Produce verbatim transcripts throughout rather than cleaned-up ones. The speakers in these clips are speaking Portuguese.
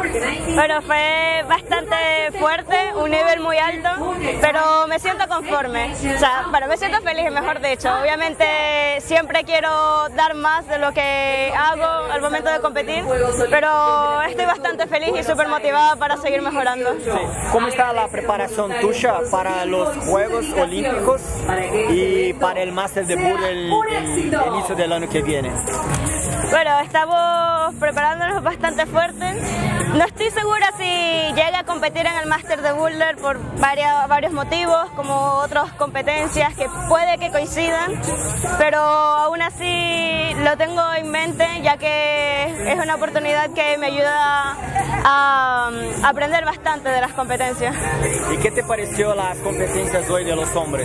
Bueno, fue bastante fuerte, un nivel muy alto, pero me siento conforme. O sea, bueno, me siento feliz, mejor dicho. Obviamente siempre quiero dar más de lo que hago al momento de competir, pero estoy bastante feliz y súper motivada para seguir mejorando. Sí. ¿Cómo está la preparación tuya para los Juegos Olímpicos y para el Master de Boulder el, el, el inicio del año que viene? Bueno, estamos preparándonos bastante fuerte. No estoy segura si llegue a competir en el Master de Boulder por varios, varios motivos, como otras competencias que puede que coincidan, pero aún así lo tengo en mente, ya que es una oportunidad que me ayuda a, a aprender bastante de las competencias. ¿Y qué te pareció las competencias hoy de los hombres?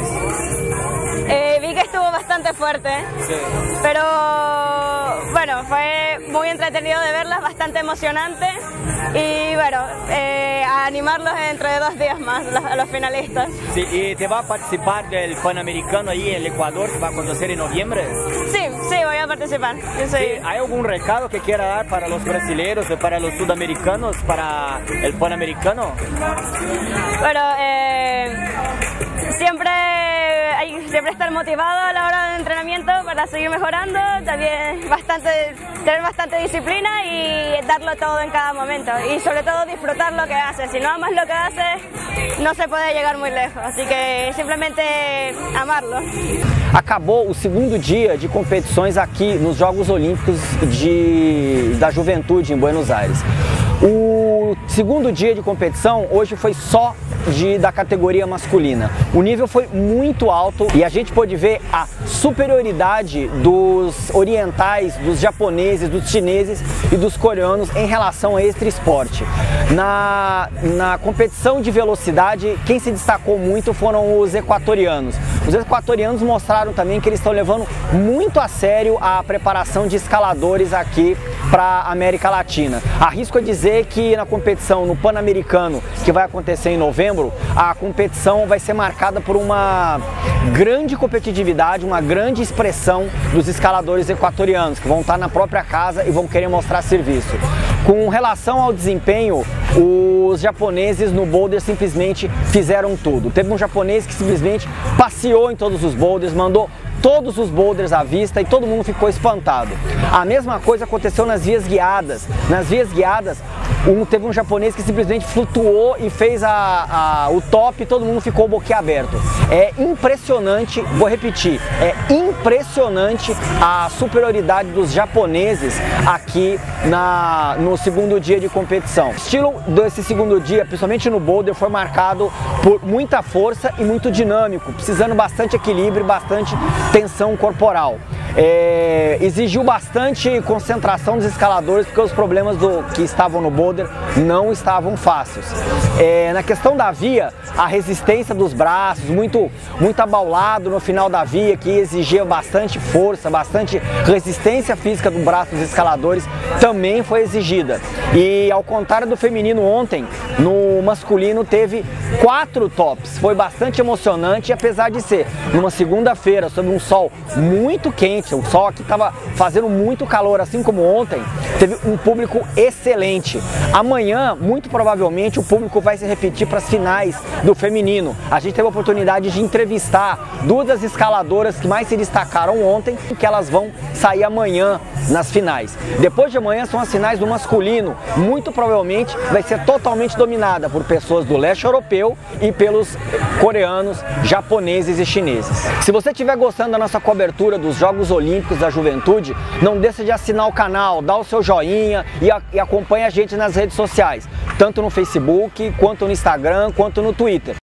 Eh, vi que estuvo bastante fuerte, sí. Pero bueno, fue muy entretenido de verlas, bastante emocionante y bueno, eh, a animarlos dentro de dos días más a los finalistas. Sí, ¿y te va a participar del Panamericano ahí en el Ecuador que va a acontecer en noviembre? Sí, sí, voy a participar. Yo soy... Sí, ¿hay algún recado que quiera dar para los brasileños o para los sudamericanos para el Panamericano? Bueno, eh, siempre hay siempre estar motivado a la hora del entrenamiento para seguir mejorando, también bastante, tener bastante disciplina y darlo todo en cada momento y sobre todo disfrutar lo que haces. Si no amas lo que haces, no se puede llegar muy lejos, así que simplemente amarlo. Acabou o segundo dia de competições aqui nos Jogos Olímpicos de, da Juventude em Buenos Aires. O segundo dia de competição hoje foi só de, da categoria masculina. O nível foi muito alto e a gente pôde ver a superioridade dos orientais, dos japoneses, dos chineses e dos coreanos em relação a este esporte. Na, na competição de velocidade, quem se destacou muito foram os equatorianos. Os equatorianos mostraram também que eles estão levando muito a sério a preparação de escaladores aqui para a América Latina. Arrisco a dizer que na competição no Pan-Americano, que vai acontecer em novembro, a competição vai ser marcada por uma grande competitividade, uma grande expressão dos escaladores equatorianos, que vão estar na própria casa e vão querer mostrar serviço. Com relação ao desempenho, os japoneses no boulder simplesmente fizeram tudo. Teve um japonês que simplesmente passeou em todos os boulders, mandou todos os boulders à vista e todo mundo ficou espantado. A mesma coisa aconteceu nas vias guiadas. Nas vias guiadas, um, teve um japonês que simplesmente flutuou e fez a, a, o top e todo mundo ficou boquiaberto. É impressionante, vou repetir, é impressionante a superioridade dos japoneses aqui na, no segundo dia de competição. O estilo desse segundo dia, principalmente no boulder, foi marcado por muita força e muito dinâmico, precisando bastante equilíbrio e bastante tensão corporal. É, exigiu bastante concentração dos escaladores porque os problemas do, que estavam no boulder não estavam fáceis. É, na questão da via, a resistência dos braços, muito, muito abaulado no final da via, que exigia bastante força, bastante resistência física do braço dos escaladores, também foi exigida. E ao contrário do feminino ontem, no masculino teve quatro tops. Foi bastante emocionante, apesar de ser numa segunda-feira, sob um sol muito quente, o sol aqui estava fazendo muito calor, assim como ontem, teve um público excelente. Amanhã, muito provavelmente, o público vai se repetir para as finais do feminino. A gente teve a oportunidade de entrevistar duas das escaladoras que mais se destacaram ontem, que elas vão sair amanhã nas finais. Depois de amanhã são as finais do masculino. Muito provavelmente vai ser totalmente dominada por pessoas do leste europeu e pelos coreanos, japoneses e chineses. Se você estiver gostando da nossa cobertura dos Jogos Olímpicos da Juventude, não deixe de assinar o canal, dar o seu joinha e, a, e acompanhe a gente nas redes sociais, tanto no Facebook, quanto no Instagram, quanto no Twitter.